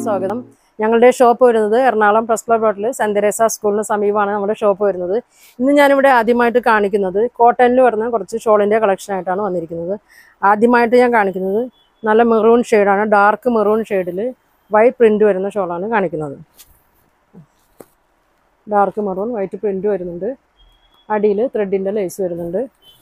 സ്വാഗതം. ഞങ്ങളുടെ ഷോപ്പ് വരുന്നത് എറണാകുളം പ്രസ് ക്ലബ് റോഡിൽ സെന്റ് തെരേസ സ്കൂളിന് സമീപമാണ് നമ്മുടെ ഷോപ്പ് വരുന്നത്. ഇന്ന് ഞാനിവിടെ ആദ്യമായിട്ട് കാണിക്കുന്നത് കോട്ടണിൽ വരുന്ന കുറച്ച് ഷോളിൻ്റെ കളക്ഷൻ ആയിട്ടാണ് വന്നിരിക്കുന്നത്. ആദ്യമായിട്ട് ഞാൻ കാണിക്കുന്നത് നല്ല മെറൂൺ ഷെയ്ഡാണ്, ഡാർക്ക് മെറൂൺ ഷെയ്ഡിൽ വൈറ്റ് പ്രിൻ്റ് വരുന്ന ഷോളാണ് കാണിക്കുന്നത്. ഡാർക്ക് മെറൂൺ വൈറ്റ് പ്രിൻ്റ് വരുന്നുണ്ട്, അടിയിൽ ത്രെഡിൻ്റെ ലേസ് വരുന്നുണ്ട്.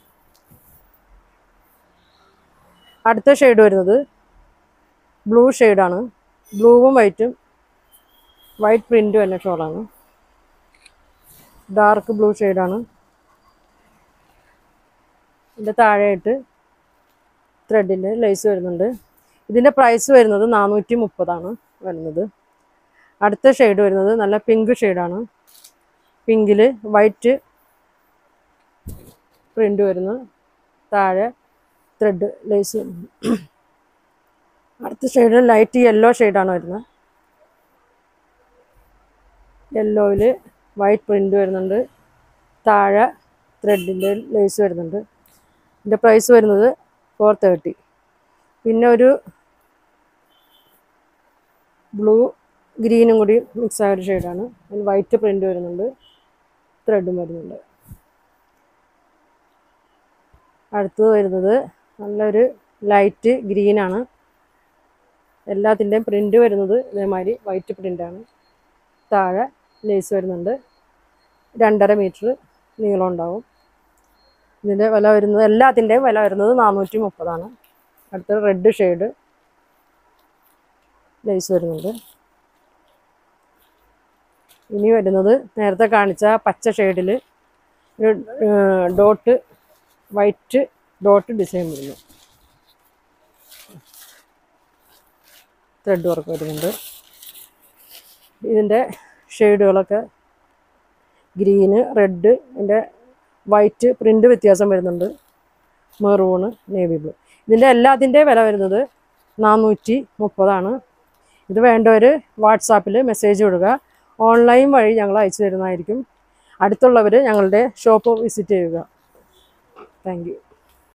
അടുത്ത ഷെയ്ഡ് വരുന്നത് ബ്ലൂ ഷെയ്ഡാണ്, ബ്ലൂവും വൈറ്റും വൈറ്റ് പ്രിൻ്റ് വരുന്ന ഷോളാണ്. ഡാർക്ക് ബ്ലൂ ഷെയ്ഡാണ്. ഇതിൻ്റെ താഴെയായിട്ട് ത്രെഡിൻ്റെ ലേസ് വരുന്നുണ്ട്. ഇതിൻ്റെ പ്രൈസ് വരുന്നത് 430 വരുന്നത്. അടുത്ത ഷെയ്ഡ് വരുന്നത് നല്ല പിങ്ക് ഷെയ്ഡാണ്, പിങ്കിൽ വൈറ്റ് പ്രിൻ്റ് വരുന്നു, താഴെ ത്രെഡ് ലേസ് വരുന്നു. അടുത്ത ഷെയ്ഡ് ലൈറ്റ് യെല്ലോ ഷെയ്ഡാണ് വരുന്നത്. യെല്ലോയിൽ വൈറ്റ് പ്രിൻ്റ് വരുന്നുണ്ട്, താഴെ ത്രെഡിൻ്റെ ലേസ് വരുന്നുണ്ട്. ഇതിൻ്റെ പ്രൈസ് വരുന്നത് 430. പിന്നെ ഒരു ബ്ലൂ ഗ്രീനും കൂടി മിക്സ് ആയ ഒരു ഷെയ്ഡാണ്, അതിന് വൈറ്റ് പ്രിൻ്റ് വരുന്നുണ്ട്, ത്രെഡും വരുന്നുണ്ട്. അടുത്തത് വരുന്നത് നല്ലൊരു ലൈറ്റ് ഗ്രീനാണ്. എല്ലാത്തിൻ്റെയും പ്രിൻ്റ് വരുന്നത് ഇതേമാതിരി വൈറ്റ് പ്രിൻ്റാണ്. താഴെ ലേസ് വരുന്നുണ്ട്, 2.5 മീറ്റർ നീളം ഉണ്ടാവും. ഇതിൻ്റെ വില വരുന്നത്, എല്ലാത്തിൻ്റെയും വില വരുന്നത് 430. അടുത്ത റെഡ് ഷെയ്ഡ് ലേസ് വരുന്നുണ്ട്. ഇനി വരുന്നത് നേരത്തെ കാണിച്ച പച്ച ഷെയ്ഡിൽ ഒരു ഡോട്ട് വൈറ്റ് ഡോട്ട് ഡിസൈൻ വരുന്നു, ത്രെഡ് വർക്ക് വരുന്നുണ്ട്. ഇതിൻ്റെ ഷെയ്ഡുകളൊക്കെ ഗ്രീന്, റെഡ്, ഇതിൻ്റെ വൈറ്റ് പ്രിൻ്റ് വ്യത്യാസം വരുന്നുണ്ട്, മെറൂണ്, നേവി ബ്ലൂ. ഇതിൻ്റെ എല്ലാത്തിൻ്റെ വില വരുന്നത് 430. ഇത് വേണ്ടവർ വാട്സാപ്പിൽ മെസ്സേജ് വിടുക, ഓൺലൈൻ വഴി ഞങ്ങൾ അയച്ചു തരുന്നതായിരിക്കും. അടുത്തുള്ളവർ ഞങ്ങളുടെ ഷോപ്പ് വിസിറ്റ് ചെയ്യുക. Thank U.